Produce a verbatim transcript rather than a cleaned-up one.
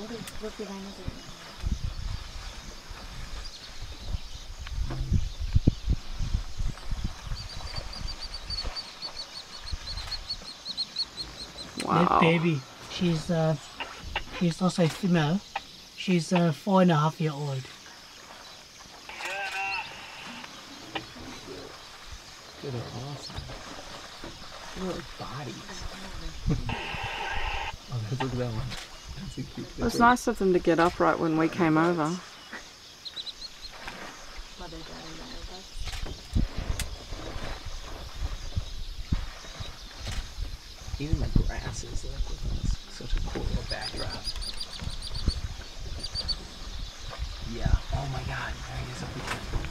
Wow. That baby, she's uh, she's also a female. She's uh, four and a half year old. They're awesome. Look at bodies. Oh, look at that one. That's a cute. It was nice of them to get up right when we came over. Even the grasses, look, that's such a cool little backdrop. Yeah. Oh my God. There he is up again.